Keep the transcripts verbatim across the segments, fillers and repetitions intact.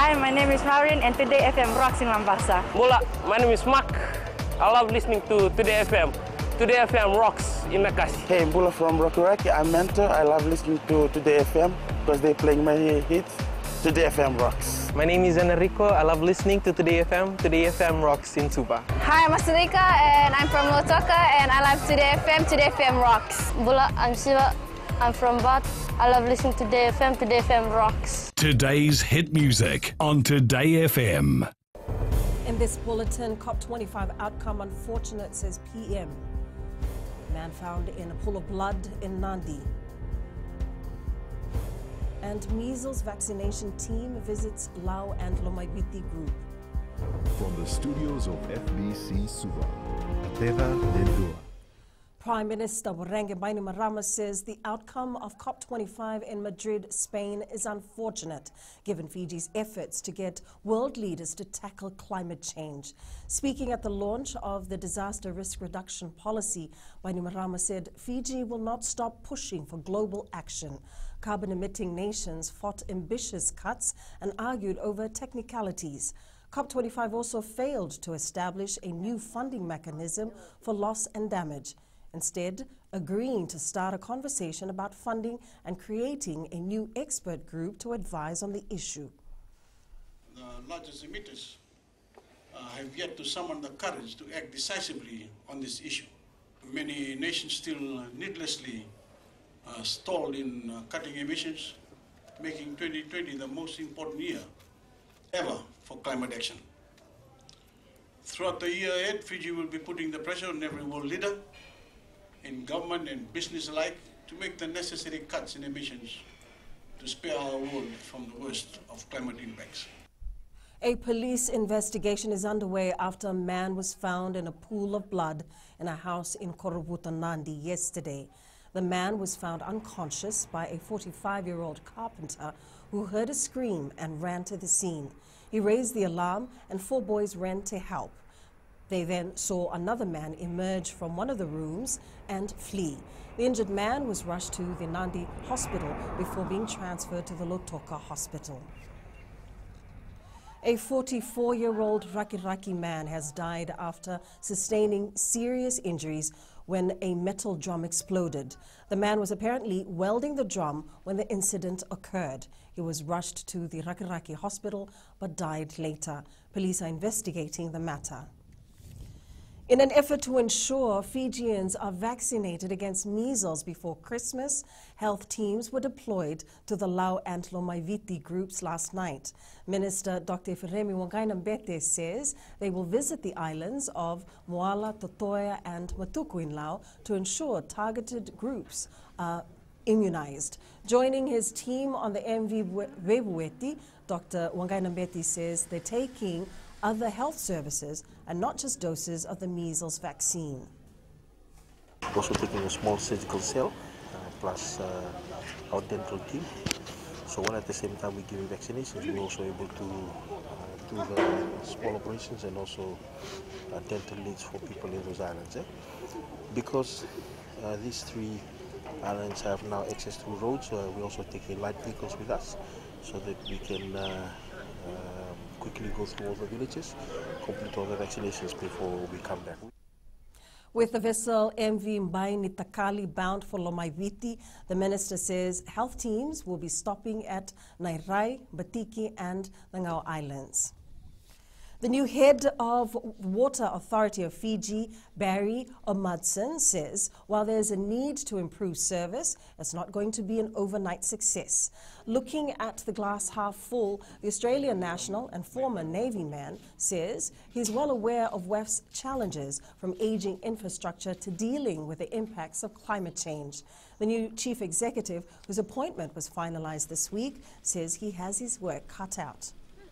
Hi, my name is Maureen and Today F M rocks in Mombasa. Mula, my name is Mark. I love listening to Today F M. Today F M rocks in Nakasi. Hey, Bula from Rocky Rocky. I'm Mentor. I love listening to Today F M because they're playing my hits. Today F M rocks. My name is Enrico. I love listening to Today F M. Today F M rocks in Suba. Hi, I'm Asurika and I'm from Lotoka and I love Today F M. Today F M rocks. Bula, I'm Siva. I'm from Bath. I love listening to Today F M. Today F M rocks. Today's hit music on Today F M. In this bulletin, COP twenty-five outcome unfortunate, says P M. Man found in a pool of blood in Nandi. And measles vaccination team visits Lau and Lomaiviti group. From the studios of F B C Suva, Deva Lendua. Prime Minister Warenge Bainimarama says the outcome of COP twenty-five in Madrid, Spain is unfortunate, given Fiji's efforts to get world leaders to tackle climate change. Speaking at the launch of the disaster risk reduction policy, Bainimarama said Fiji will not stop pushing for global action. Carbon-emitting nations fought ambitious cuts and argued over technicalities. COP twenty-five also failed to establish a new funding mechanism for loss and damage, instead agreeing to start a conversation about funding and creating a new expert group to advise on the issue. The largest emitters uh, have yet to summon the courage to act decisively on this issue. Many nations still uh, needlessly uh, stall in uh, cutting emissions, making twenty twenty the most important year ever for climate action. Throughout the year ahead, Fiji will be putting the pressure on every world leader, in government and business alike, to make the necessary cuts in emissions to spare our world from the worst of climate impacts. A police investigation is underway after a man was found in a pool of blood in a house in Korobuta, Nandi yesterday. The man was found unconscious by a forty-five-year-old carpenter who heard a scream and ran to the scene. He raised the alarm and four boys ran to help. They then saw another man emerge from one of the rooms and flee. The injured man was rushed to the Nandi hospital before being transferred to the Lotoka hospital. A forty-four-year-old Rakiraki man has died after sustaining serious injuries when a metal drum exploded. The man was apparently welding the drum when the incident occurred. He was rushed to the Rakiraki hospital but died later. Police are investigating the matter. In an effort to ensure Fijians are vaccinated against measles before Christmas, health teams were deployed to the Lau and Lomaiviti groups last night. Minister Doctor Firemi Wangainambete says they will visit the islands of Moala, Totoya and Matuku in Lau to ensure targeted groups are immunized. Joining his team on the M V Webueti, Doctor Wangainambete says they're taking other health services and not just doses of the measles vaccine. Also taking a small surgical cell uh, plus uh, our dental team. So while at the same time we're giving vaccinations, we're also able to uh, do the small operations and also uh, dental needs for people in those islands. Eh? Because uh, these three islands have now access to roads, uh, we're also taking light vehicles with us so that we can uh, uh, quickly go through all the villages, complete all the vaccinations before we come back. With the vessel M V Mbaini Takali bound for Lomaiviti, the minister says health teams will be stopping at Nairai, Batiki and the Ngau Islands. The new head of Water Authority of Fiji, Barry Omadson, says while there's a need to improve service, it's not going to be an overnight success. Looking at the glass half full, the Australian national and former Navy man says he's well aware of W A F's challenges, from aging infrastructure to dealing with the impacts of climate change. The new chief executive, whose appointment was finalized this week, says he has his work cut out.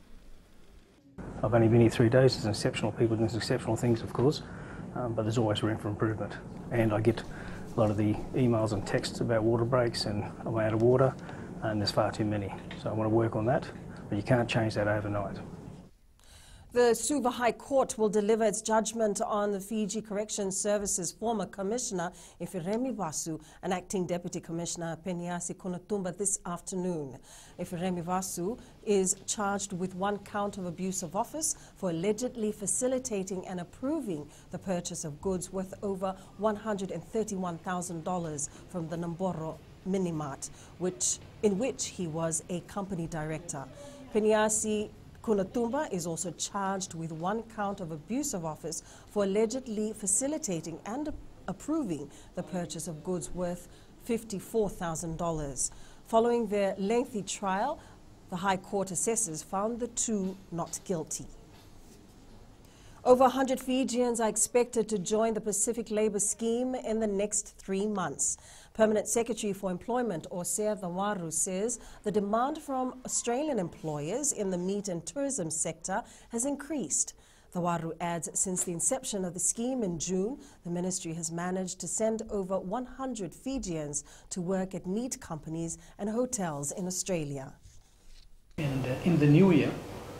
I've only been here three days. There's exceptional people doing exceptional things, of course, um, but there's always room for improvement. And I get a lot of the emails and texts about water breaks and I'm out of water, and there's far too many. So I want to work on that, but you can't change that overnight. The Suva High Court will deliver its judgment on the Fiji Corrections Services former Commissioner Efiremi Vasu and Acting Deputy Commissioner Peniasi Kunatumba this afternoon. Efiremi Vasu is charged with one count of abuse of office for allegedly facilitating and approving the purchase of goods worth over one hundred thirty-one thousand dollars from the Namboro Minimart, which, in which he was a company director. Peniasi Kunatumba is also charged with one count of abuse of office for allegedly facilitating and approving the purchase of goods worth fifty-four thousand dollars. Following their lengthy trial, the High Court assessors found the two not guilty. Over one hundred Fijians are expected to join the Pacific Labour Scheme in the next three months. Permanent Secretary for Employment, Osea Thawaru, says the demand from Australian employers in the meat and tourism sector has increased. Thawaru adds since the inception of the scheme in June, the ministry has managed to send over one hundred Fijians to work at meat companies and hotels in Australia. And uh, in the new year,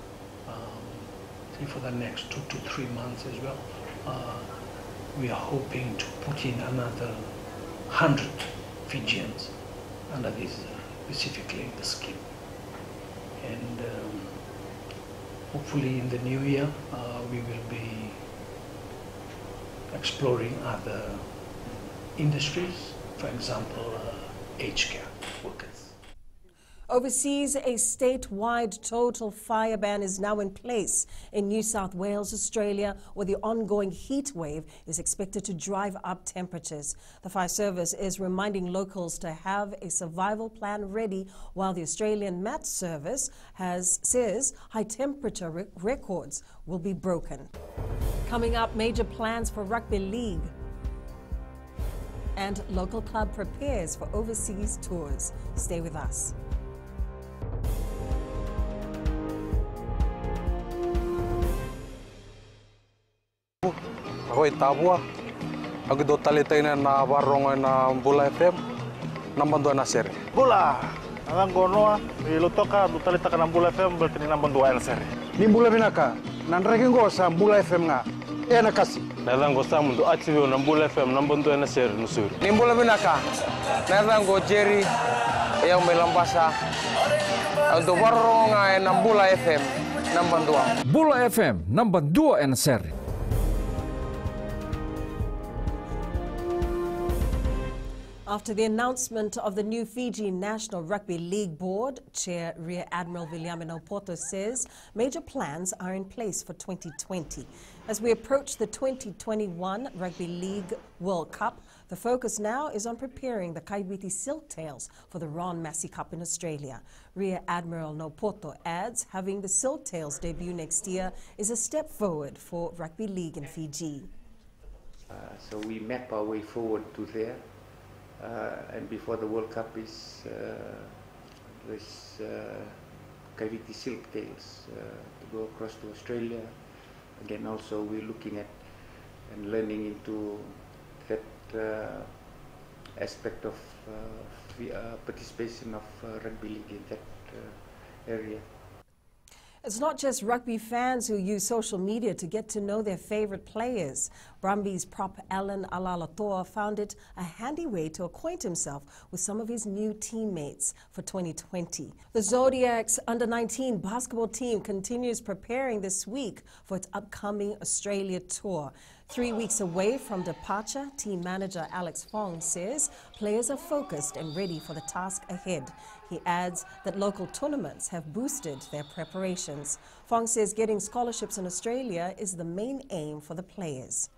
um, for the next two to three months as well, uh, we are hoping to put in another one hundred Fijians under this, uh, specifically the scheme. And um, hopefully in the new year, uh, we will be exploring other industries, for example, uh, aged care workers. Overseas, a statewide total fire ban is now in place in New South Wales, Australia, where the ongoing heat wave is expected to drive up temperatures. The fire service is reminding locals to have a survival plan ready, while the Australian Met Service has says high temperature re records will be broken. Coming up, major plans for rugby league. And local club prepares for overseas tours. Stay with us. Ahoy tabua, aku do talitay na na warong na Bula F M, nambando na seri. Bula, ang gono, ilutoka do talita ka ng Bula F M, berarti nambando na seri. Ni Bula binaka, nanregen ko sa Bula F M nga, e na kasi. Nalang ko sa mundo active ng Bula F M, nambando na seri nusuri. Ni Bula binaka, nalang ko Jerry, yang may lambasa, ang do warong nga ng Bula F M, nambando. Bula F M, nambando na seri. After the announcement of the new Fiji National Rugby League Board, Chair Rear Admiral Viliame Naupoto says major plans are in place for twenty twenty. As we approach the twenty twenty-one Rugby League World Cup, the focus now is on preparing the Kaiwiti Silktails for the Ron Massey Cup in Australia. Rear Admiral Naupoto adds having the Silktails debut next year is a step forward for rugby league in Fiji. Uh, so we map our way forward to there. Uh, and before the World Cup is uh, this uh, Kaiwiti Silktails uh, to go across to Australia. Again, also we're looking at and learning into that uh, aspect of uh, uh, participation of uh, rugby league in that uh, area. It's not just rugby fans who use social media to get to know their favorite players. Brumbies prop Alan Alalatoa found it a handy way to acquaint himself with some of his new teammates for twenty twenty. The Zodiacs under nineteen basketball team continues preparing this week for its upcoming Australia tour. Three weeks away from departure, team manager Alex Fong says players are focused and ready for the task ahead. He adds that local tournaments have boosted their preparations. Fong says getting scholarships in Australia is the main aim for the players.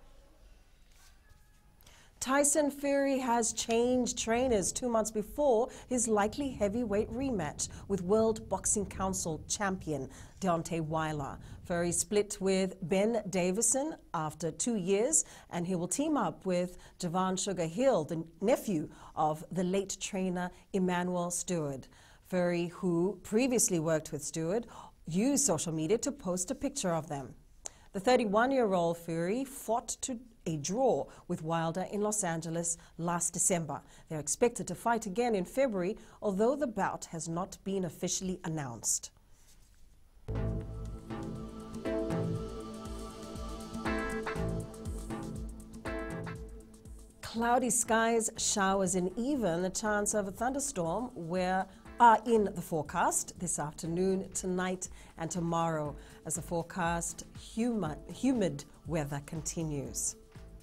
Tyson Fury has changed trainers two months before his likely heavyweight rematch with World Boxing Council champion Deontay Wilder. Fury split with Ben Davison after two years, and he will team up with Javan Sugar Hill, the nephew of the late trainer Emmanuel Stewart. Fury, who previously worked with Stewart, used social media to post a picture of them. The thirty-one-year-old Fury fought to a draw with Wilder in Los Angeles last December. They're expected to fight again in February, although the bout has not been officially announced. Cloudy skies, showers, and even a chance of a thunderstorm where are in the forecast this afternoon, tonight, and tomorrow as the forecast humid, humid weather continues.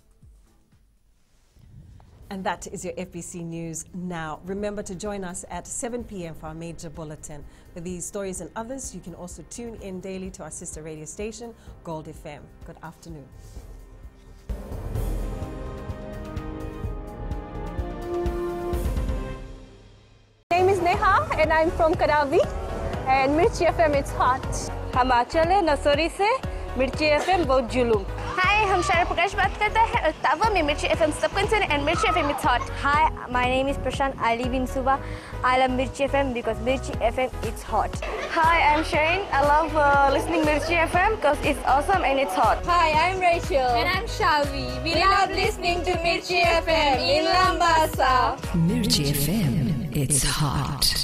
And that is your F B C News now. Remember to join us at seven p m for our major bulletin. For these stories and others, you can also tune in daily to our sister radio station, Gold F M. Good afternoon. My name is Neha and I'm from Kadavi, and Mirchi F M it's hot. हम आंचल है नसोरी से मिर्ची FM बहुत जुलूम. Hi, हम शारा प्रकाश बात करते हैं और तावा में मिर्ची एफएम सब concern and Mirchi F M it's hot. Hi, my name is Prashant. I live in Suva. I love Mirchi F M because Mirchi F M it's hot. Hi, I'm Shane. I love uh, listening Mirchi F M because it's awesome and it's hot. Hi, I'm Rachel. And I'm Shavi. We love listening to Mirchi F M in Lambasa. Mirchi F M, it's hot.